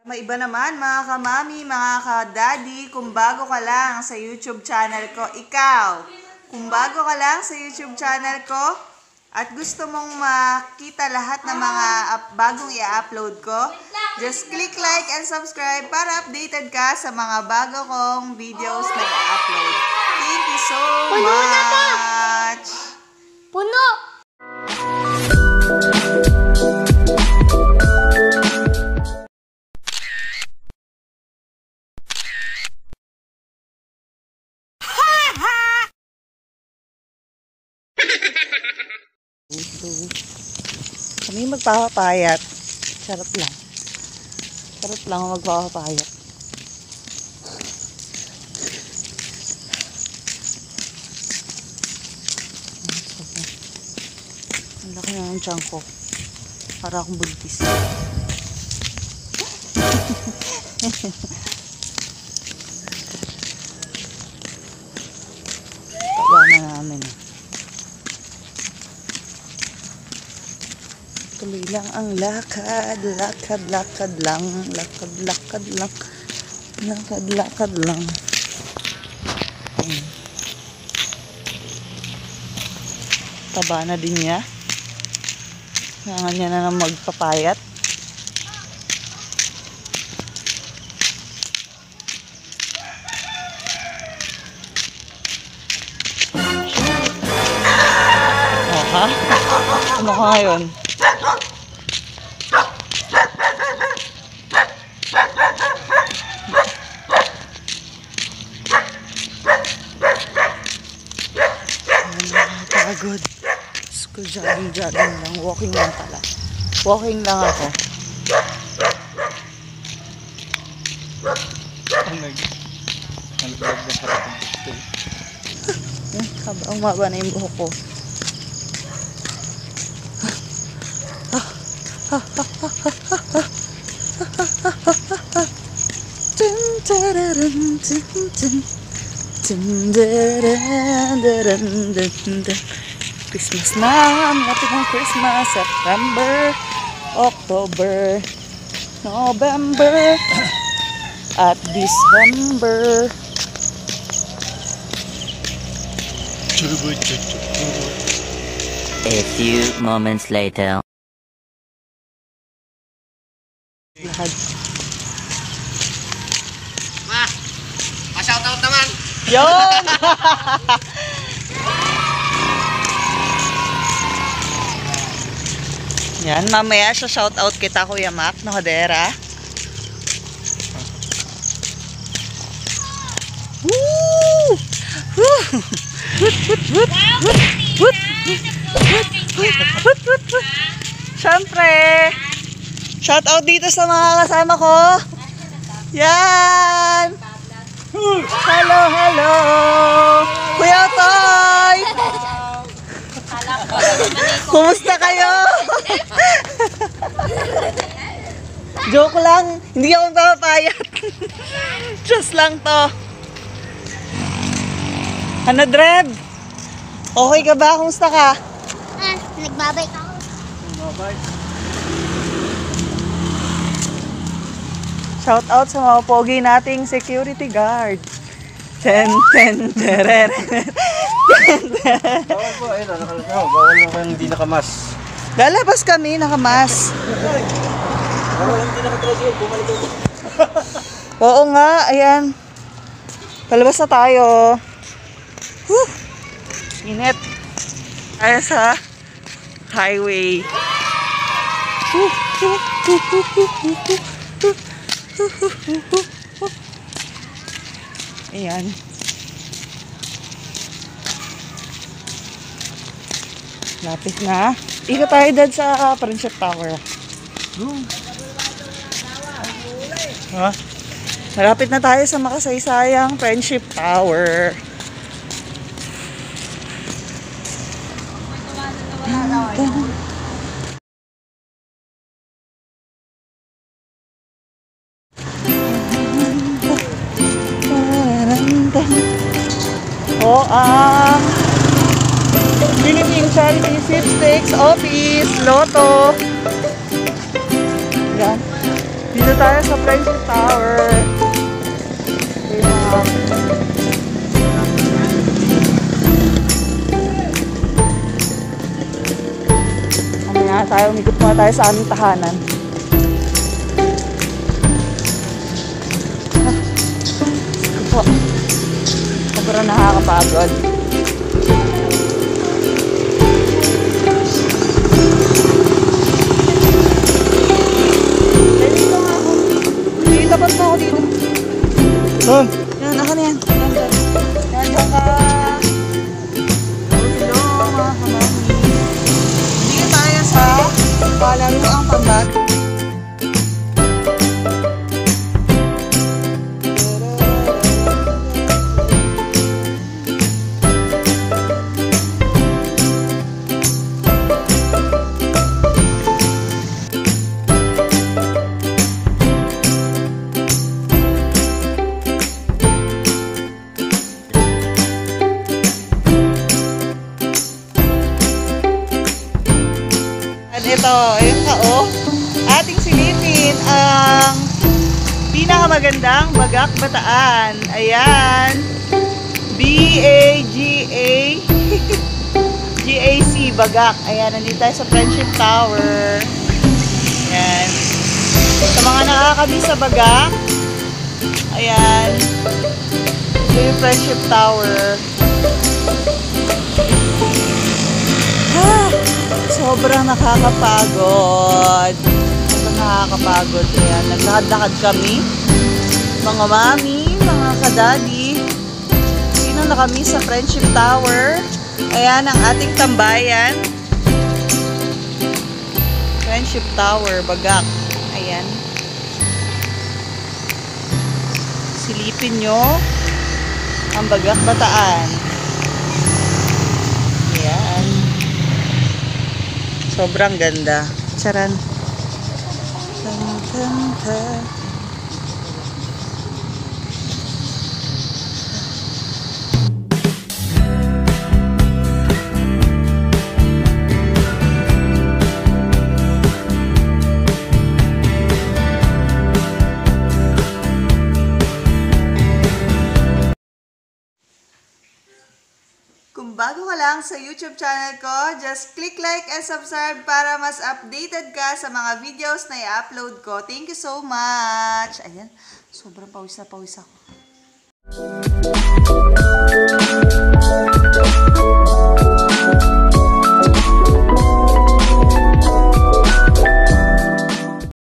Maiba naman mga kamami, mga ka-daddy, kung bago ka lang sa YouTube channel ko, kung bago ka lang sa YouTube channel ko at gusto mong makita lahat ng mga bagong i-upload ko, just click like and subscribe para updated ka sa mga bago kong videos na i-upload. Thank you so much! Puno! Kami magpapapayat. Sarap lang. Sarap lang magpapapayat. Ang laki na ng tiyan ko. Para akong buntis. Taba na namin. Tuloy lang ang lakad, lakad lang, lakad lang. Taba na din niya. Kailangan niya na magpapayat. Oh, ha? Ano ka ngayon? Pagod. Ko jogging lang. Walking lang pala. Walking lang ako. Nalaglag ng harapang pistol. Ang maba na yung buhok ko. Christmas na, malapit ng Christmas, September, October, November, at December. A few moments later. Lahat. Ma! Pa-shoutout naman! Yun! Yan, mamaya sa shoutout kita Kuya Mac, no Hadera. Woo! Woo! Siyempre, shoutout dito sa mga kasama ko. Yan! Hello, hello! Kuya Toy! Kumusta kayo? Joke lang, hindi ako magpapayat. Just lang to. Ano, Dreb? Okay ka ba? Kumusta ka? Nagbabike ako. Shout out sa mga pogi nating security guard. Bawal po, ayun, bawal lang kayong hindi nakamas. Lalabas kami, nakamas. Bawal lang hindi nakatrasil, bumalik ako. Oo nga, ayan. Palabas na tayo. Whew! Init. Tayo sa highway. Ayan. Lapit na. Ika tayo dad sa Friendship Tower. Ha? Malapit na tayo sa makasaysayang Friendship Tower. O ang Philippine Charity Sweepstakes Office, Lotto. Yan. Dito tayo sa Friendship Tower. Okay, mamaya tayo, umikot muna tayo sa aming tahanan. Po. Sobrang nakakapagod. Dito nga ako. Tapat mo ako dito. Saan? Yan, ako na yan. Yan, dyan ka. Hello, mga kamami. Dito tayo sa palaruang pambat. Ito, ayun ka oh. Ating silipin ang pinakamagandang Bagak Bataan. Ayan. B-A-G-A G-A-C Bagak. Ayan, nandito tayo sa Friendship Tower. Ayan. Sa mga nakakamiss sa Bagak. Ayan. Ito yung Friendship Tower. Sobrang nakakapagod. Sobrang nakakapagod. Ayan, naglakad-lakad kami. Mga mami, mga kadadi. Sino na kami sa Friendship Tower. Ayan, ang ating tambayan. Friendship Tower, Bagak. Ayan. Silipin nyo ang Bagak Bataan. Ayan. Sobrang ganda. Charan. Kung bago ka lang sa YouTube channel ko, just click like and subscribe para mas updated ka sa mga videos na i-upload ko. Thank you so much! Ayan, sobrang pawis na pawis ako.